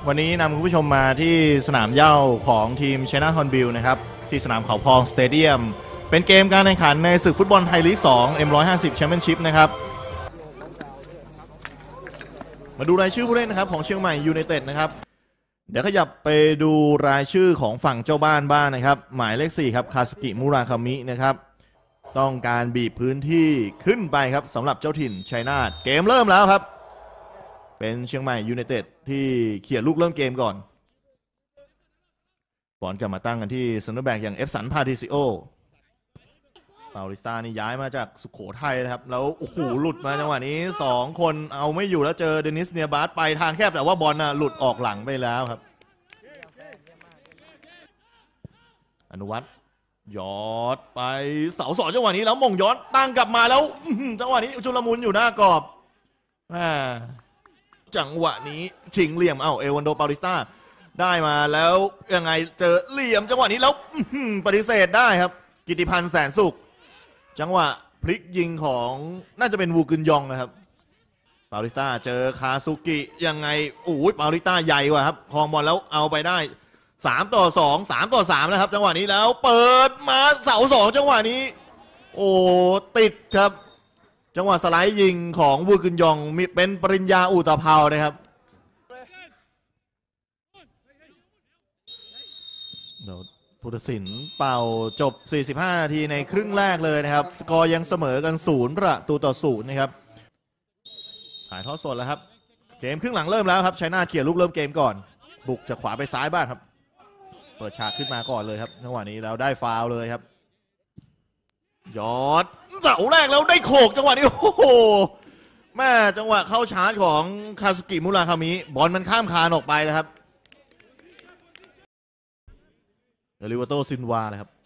วันนี้นำคุณผู้ชมมาที่สนามเหย้าของทีม China Hornbill นะครับที่สนามเขาพองสเตเดียมเป็นเกมการแข่งขันในศึกฟุตบอลไทยลีก 2 M150 Championship นะครับมาดูรายชื่อผู้เล่นนะครับของเชียงใหม่ยูไนเต็ดนะครับเดี๋ยวขยับไปดูรายชื่อของฝั่งเจ้าบ้านบ้างนะครับหมายเลข 4 ครับคาซุกิมุราคามินะครับต้องการบีบพื้นที่ขึ้นไปครับสำหรับเจ้าถิ่นชัยนาทเกมเริ่มแล้วครับเป็นเชียงใหม่ยูไนเต็ดที่เขี่ยลูกเริ่มเกมก่อนบอลกลับมาตั้งกันที่เซนเตอร์แบ็กอย่างเอฟสันพาทิซิโอเปาลิสตานี่ย้ายมาจากสุโขทัยนะครับแล้วโอ้โหหลุดมาจังหวะนี้2คนเอาไม่อยู่แล้วเจอเดนิสเนียบาสไปทางแคบแต่ว่าบอลหลุดออกหลังไปแล้วครับอนุวัฒน์ยอดไปเสาสองจังหวะนี้แล้วมงย้อนตั้งกลับมาแล้วจังหวะนี้ชุลมุนอยู่หน้ากรอบจังหวะนี้ชิงเหลี่ยมเอวันโดเปาลิสตาได้มาแล้วยังไงเจอเหลี่ยมจังหวะนี้แล้วปฏิเสธได้ครับกิติพันธ์แสนสุขจังหวะพลิกยิงของน่าจะเป็นวูกึนยองนะครับเปาลิสตาเจอคาซุกิยังไงเปาลิสตาใหญ่กว่าครับครองบอลแล้วเอาไปได้3-2 3-3แล้วครับจังหวะนี้แล้วเปิดมาเสา2จังหวะนี้ติดครับจังหวะสไลด์ยิงของวูกึนยองมีเป็นปริญญาอุตภาวนะครับพุทธศิลป์เป่าจบ45นาทีในครึ่งแรกเลยนะครับสกอร์ยังเสมอกัน0-0นะครับถ่ายทอดสดแล้วครับเกมครึ่งหลังเริ่มแล้วครับชัยนาทเขี่ยลูกเริ่มเกมก่อนบุกจากขวาไปซ้ายบ้างครับเปิดฉากขึ้นมาก่อนเลยครับจังหวะนี้แล้วได้ฟาวล์เลยครับยอดเสาแรกแล้วได้โขกจังหวะนี้แม่จังหวะเข้าชาร์จของคาซุกิมุราคามิบอลมันข้ามคานออกไปนะครับเอลิวาโตซินวาเลยครับ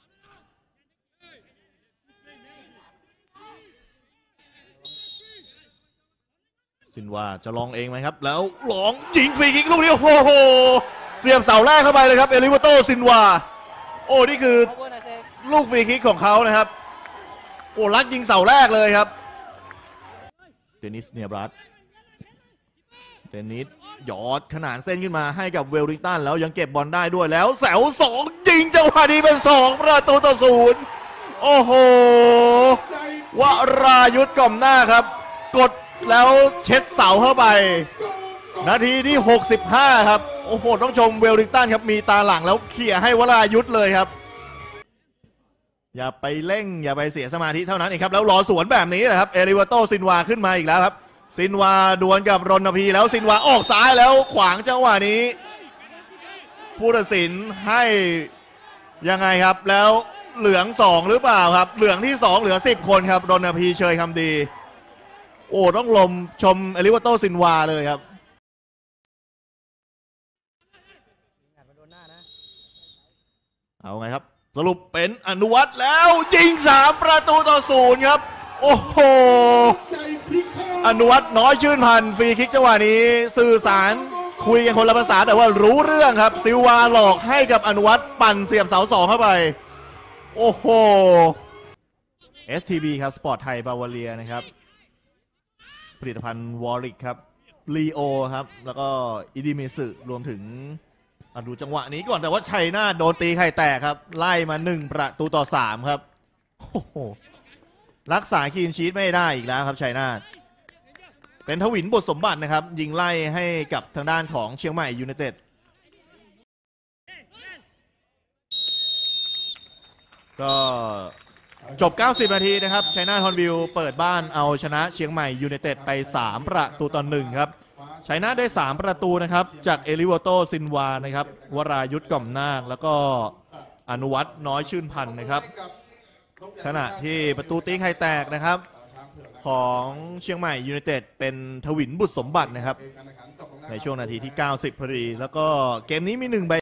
ซินวาจะลองเองไหมครับแล้วลองยิงฟรีคิกลูกนี้เสียบเสาแรกเข้าไปเลยครับเอลิวาโตซินวานี่คือลูกฟรีคิกของเขานะครับลักยิงเสาแรกเลยครับเดนิสเนียบรัสเดนิสหยอดขนานเส้นขึ้นมาให้กับเวลลิงตันแล้วยังเก็บบอลได้ด้วยแล้วแสว2ยิงจังหวะนี้เป็น2-0วรายุทธกล่อมหน้าครับกดแล้วเช็ดเสาเข้าไปนาทีที่65ครับต้องชมเวลลิงตันครับมีตาหลังแล้วเขี่ยให้วรายุทธเลยครับอย่าไปเร่งอย่าไปเสียสมาธิเท่านั้นเองครับแล้วรอสวนแบบนี้นะครับเอลิวาโตซินวาขึ้นมาอีกแล้วครับซินวาดวลกับรณพีแล้วซินวาออกซ้ายแล้วขวางจังหวะนี้ผู้ตัดสินให้ยังไงครับแล้วเหลือง2หรือเปล่าครับเหลืองที่2เหลือ10คนครับรณพีเชยคำดีต้องชมเอลิวาโตซินวาเลยครับเอาไงครับสรุปเป็นอนุวัฒน์แล้วยิง3-0ครับอนุวัฒน์น้อยชื่นพันธ์ฟรีคิกจังหวะนี้สื่อสารคุยกันคนละภาษาแต่ว่ารู้เรื่องครับซิลวาหลอกให้กับอนุวัฒน์ปั่นเสียบเสา2เข้าไปSTB ครับสปอร์ตไทยบาวาเรียนะครับผลิตภัณฑ์วอริกครับลีโอครับแล้วก็อิดิเมสึรวมถึงดูจังหวะนี้ก่อนแต่ว่าชัยนาทโดนตีไข่แตกครับไล่มา1-3ครับรักษาคีนชีทไม่ได้อีกแล้วครับชัยนาทเป็นทวินบทสมบัตินะครับยิงไล่ให้กับทางด้านของเชียงใหม่ยูไนเต็ดก็จบ90นาทีนะครับชัยนาทฮอนบิลเปิดบ้านเอาชนะเชียงใหม่ยูไนเต็ดไป3-1ครับชัยนาทได้3ประตูนะครับจากเอลิวาโตซินวานะครับวรายุทธกล่อมนาคแล้วก็อนุวัฒน์น้อยชื่นพันธ์นะครับขณะที่ประตูตีไข่แตกนะครับของเชียงใหม่ยูไนเต็ดเป็นทวินบุตรสมบัตินะครับในช่วงนาทีที่90พอดีแล้วก็เกมนี้มี1 ใบ